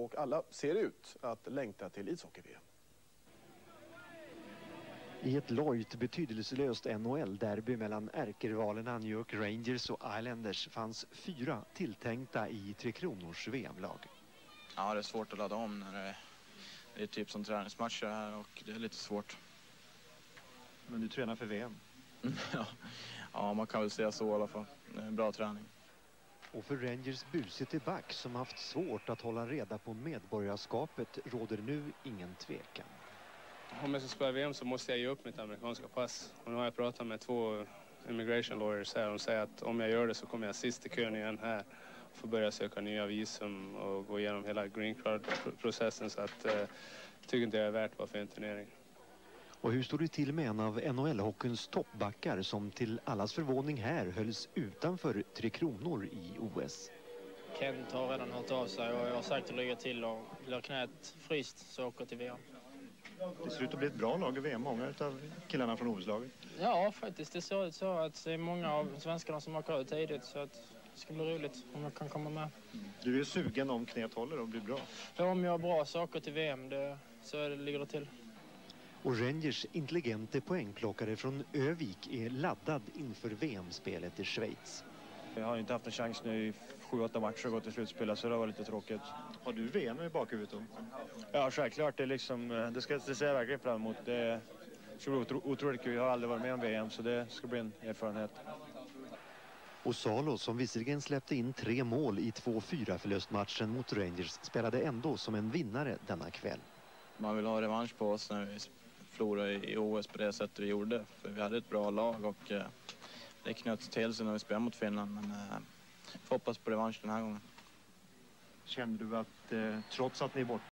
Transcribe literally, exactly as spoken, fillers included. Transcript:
och alla ser ut att längta till ishockey-V M. I ett lojt betydelselöst N H L-derby mellan ärkerivalerna New York Rangers och Islanders fanns fyra tilltänkta i Tre Kronors V M-lag. Ja, det är svårt att ladda om när det är, det är typ som träningsmatcher här och det är lite svårt. Men du tränar för V M? ja. ja, man kan väl säga så i alla fall. Det är en bra träning. Och för Rangers buse tillbaka som haft svårt att hålla reda på medborgarskapet råder nu ingen tvekan. Om jag ska spela V M så måste jag ge upp mitt amerikanska pass. Och nu har jag pratat med två immigration lawyers här och de säger att om jag gör det så kommer jag sist i kön igen här. Får börja söka nya visum och gå igenom hela green card-processen så att eh, tycker inte jag är värt bara för en turnering. Och hur står det till med en av N H L-hockeyns toppbackar som till allas förvåning här hölls utanför Tre Kronor i O S? Kent har redan hört av sig och jag har sagt att lägga till och blir knät fryst så åker till V M. Det ser ut att bli ett bra lag i V M, många av killarna från O S-laget. Ja, faktiskt. Det ser ut så att det är många av svenskarna som har kört tidigt så att det ska bli roligt om jag kan komma med. Du är sugen om knät håller och blir bra? Ja, om jag har bra saker till V M det, så är det, ligger det till. Och Rangers intelligente poängplockare från Övik är laddad inför V M-spelet i Schweiz. Jag har inte haft en chans nu i sju åtta matcher att gå till slutspel så det var lite tråkigt. Har du V M i bakhuvudet då? Ja, självklart. Det, är liksom, det ska det ser jag verkligen fram emot. Det ska bli otro, otroligt kul. Jag har aldrig varit med om V M så det ska bli en erfarenhet. Och Salo, som visserligen släppte in tre mål i två fyra förlustmatchen mot Rangers, spelade ändå som en vinnare denna kväll. Man vill ha revansch på oss när vi förlorade i O S på det sättet vi gjorde. För vi hade ett bra lag och eh, det knöts till sig när vi spelade mot Finland. Men eh, får hoppas på revansch den här gången. Känner du att eh, trots att ni är borta